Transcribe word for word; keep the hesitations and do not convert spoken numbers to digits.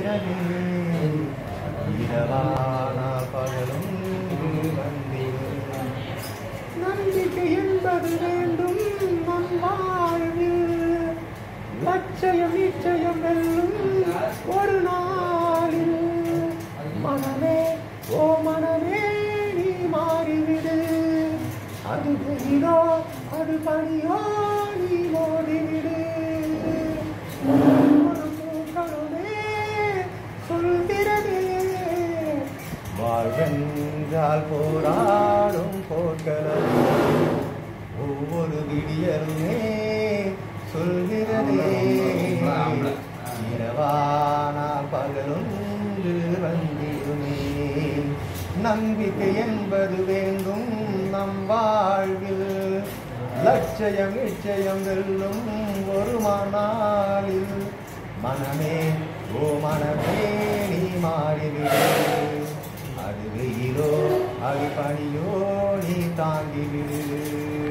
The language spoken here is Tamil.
சொல்கிறதே இரவான பகலும் வந்திடும் நம்பிக்கை என்பது வேண்டும் நம் வாழ்வில் லட்சயம் நிச்சயம் வெல்லும் ஒரு நாளில் மனமே ஓ மனமே நீ மாறிவிடு அது வெயிலோ அது பனியோ நீ மோதிவிடு பூக்களுமே சொல்கிறதே வாழ்வென்றால் போராடும் போர்க்களம் ஒவ்வொரு விடியலுமே சொல்கிறதே இரவானால் பகலும் வந்திடுமே நம்பிக்கை என்பது வேண்டும் நம் வாழ்வில் லட்சயம் நிச்சயம் வெல்லும் ஒரு நாளில் மனமே ஓ மனமே நீ மாறிவிடு அது வெயிலோ அது பனியோ நீ தாங்கிவிடு